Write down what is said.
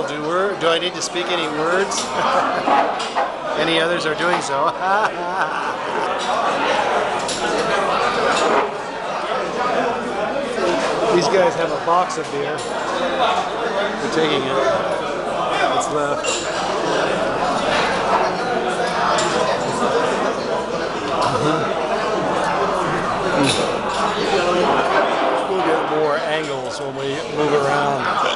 Do I need to speak any words? Any others are doing so. These guys have a box of beer. We're taking it. What's left? We'll get more angles when we move around.